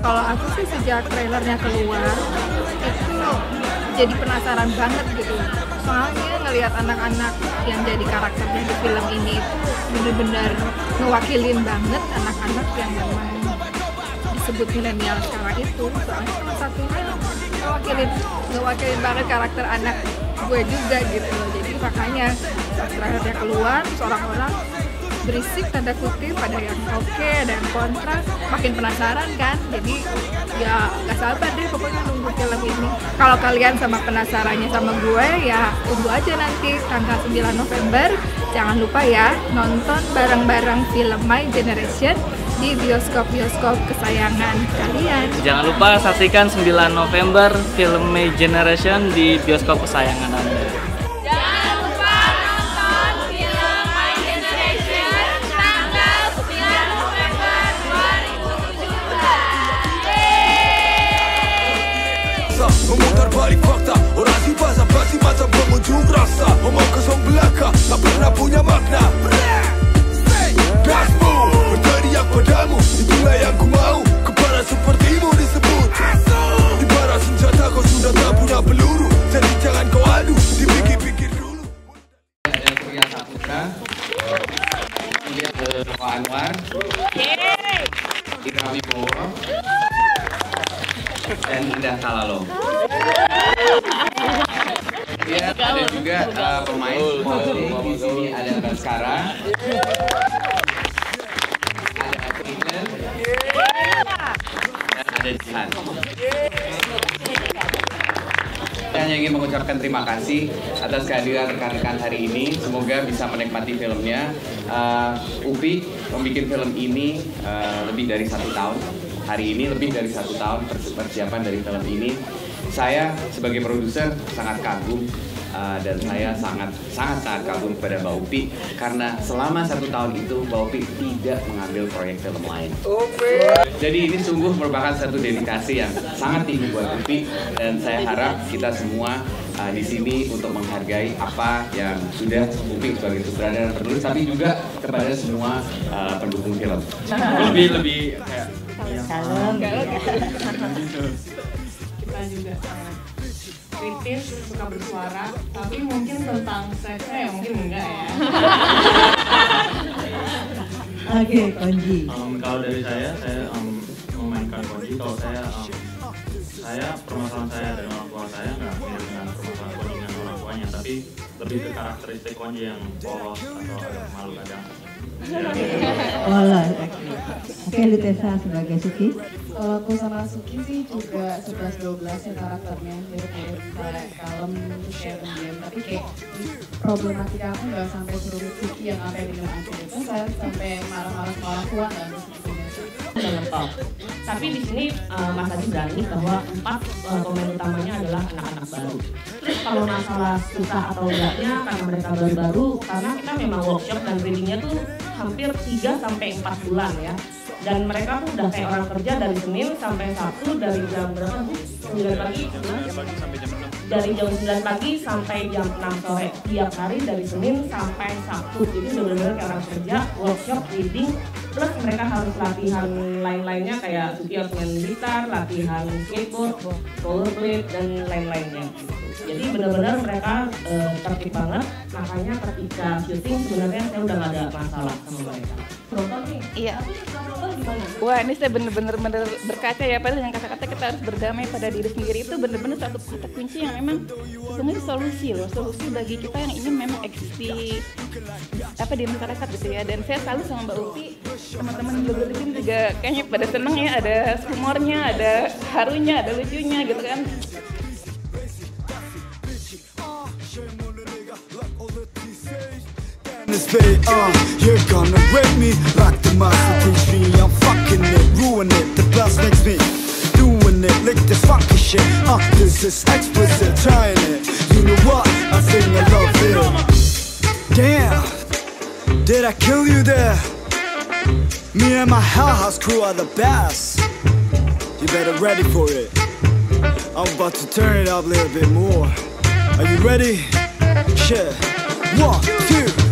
Kalau aku sih sejak trailernya keluar itu jadi penasaran banget gitu. Soalnya ngelihat anak-anak yang jadi karakternya di film ini itu bener-bener ngewakilin banget anak-anak yang memang disebut milenial sekarang itu. Soalnya salah satunya ngewakilin banget karakter anak gue juga gitu. Jadi makanya pas trailernya keluar, orang-orang berisik tanda kutip, ada yang oke, ada yang kontra, makin penasaran kan. Jadi ya gak sabar deh pokoknya nunggu film ini. Kalau kalian sama penasarannya sama gue, ya tunggu aja nanti tanggal 9 November. Jangan lupa ya nonton bareng-bareng film My Generation di bioskop-bioskop kesayangan kalian. Jangan lupa saksikan 9 November film My Generation di bioskop kesayangan Anda. Memutar balik fakta, orasi basa-basi macam pengunjung rasa. Ngomong kosong belaka, tak pernah punya makna. Gasmu, berteriak padamu, itulah yang ku mau. Kepada sepertimu disebut ibarat senjata, kau sudah tak punya peluru. Jadi jangan kau adu, dipikir-pikir dulu. Surya Saputra, kemudian Nova Anwar, Ira Wibowo, dan Indah Kalalo. Kemudian ada juga pemain supporting. Di sini ada Baskara, ada Clinton, dan ada Jihan. Saya hanya ingin mengucapkan terima kasih atas kehadiran rekan-rekan hari ini. Semoga bisa menikmati filmnya. Upi membuat film ini lebih dari 1 tahun. Hari ini lebih dari 1 tahun persiapan dari film ini. Saya sebagai produser sangat kagum dan saya sangat kagum kepada Mbak Upi karena selama 1 tahun itu Mbak Upi tidak mengambil proyek film lain. Jadi ini sungguh merupakan satu dedikasi yang sangat tinggi buat Upi dan saya harap kita semua di sini untuk menghargai apa yang sudah Upi sebagai sutradara dan penulis, tapi juga kepada semua pendukung film. Lebih kayak Salam. Kita juga kritis, suka bersuara, tapi mungkin tentang seksnya ya mungkin enggak ya. Oke, Konji. Kalau dari saya memainkan Konji. Kalau saya permasalahan saya dan orang tua saya nggak mirip dengan permasalahan Konji dengan orang tuanya, tapi lebih ke karakteristik Konji yang polos atau agak malu kadang. Polos, oke. Lutesa sebagai Suki. Kalau aku sama Suki sih juga 11-12 ya karakternya, mirip-mirip kayak kalem, kayak pendiam, tapi kayak problematika aku nggak sampai serumit Suki yang sampai dengan akhir itu. Saya sampai marah-marah sama orang tua nggak Top. Tapi di sini Mas Adi berani bahwa 4 pemain utamanya adalah anak-anak baru. Terus kalau masalah susah atau enggaknya karena mereka baru-baru, karena kita memang workshop dan readingnya tuh hampir 3-4 bulan ya. Dan mereka tuh udah kayak orang kerja dari Senin sampai Sabtu dari jam berapa? 9 pagi? Dari jam 9 pagi sampai jam 6 sore. Tiap hari dari Senin sampai Sabtu. Jadi benar-benar kayak orang kerja, workshop, reading. Plus mereka harus latihan lain-lainnya kayak Suki harus main gitar, latihan skateboard, rollerblade, dan lain-lainnya. Jadi benar-benar mereka tertib banget. Makanya ketika syuting sebenarnya saya udah gak ada masalah sama mereka. Penonton nih? Iya. Tapi penonton gimana? Wah, ini saya bener-bener berkaca ya, padahal dengan kata-kata kita harus berdamai pada diri sendiri itu bener-bener satu kata kunci yang memang sebenarnya solusi bagi kita yang ingin memang eksis di masyarakat gitu ya. Dan saya selalu sama Mbak Upi, teman-teman blogger di sini juga kayaknya pada seneng ya, ada humornya, ada harunya, ada lucunya gitu kan. You're gonna rape me like the master teach me. I'm fucking it, ruin it. The best makes me doing it, like this funky shit. This is explicit, trying it. You know what? I think I love it. Damn, did I kill you there? Me and my Hell House crew are the best. You better ready for it. I'm about to turn it up a little bit more. Are you ready? Shit. 1, 2